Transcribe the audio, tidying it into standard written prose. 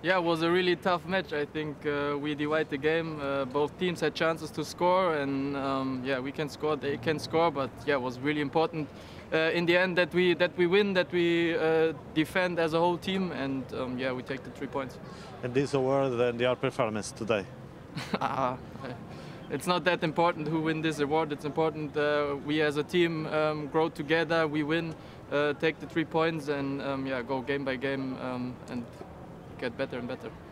Yeah, it was a really tough match. I think we divide the game. Both teams had chances to score, and yeah, we can score, they can score. But yeah, it was really important in the end that we win, that we defend as a whole team, and yeah, we take the 3 points. And this award and your performance today. It's not that important who win this award. It's important we as a team grow together. We win, take the 3 points, and yeah, go game by game and get better and better.